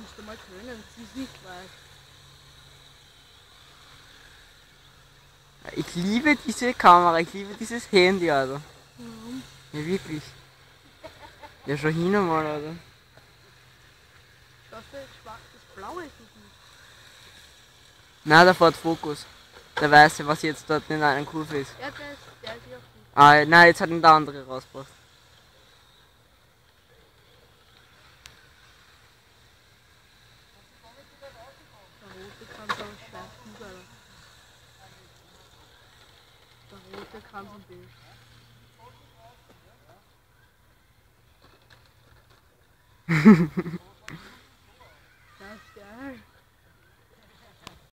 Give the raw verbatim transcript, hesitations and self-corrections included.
musst du mal können, sie ist nicht weit. Ich liebe diese Kamera, ich liebe dieses Handy, Alter. Warum? Ja, wirklich. Ja, schon hin einmal, Alter. Schaust du jetzt schwach, das Blaue ist nicht gut. Nein, der fährt Fokus. Der weiße, was jetzt dort in einer Kurve ist. Ja, der ist, der ist ja gut. Ah, nein, jetzt hat ihn der andere rausgebracht. Der rote kann so scheiß gut, Alter. Der rote kann so böse.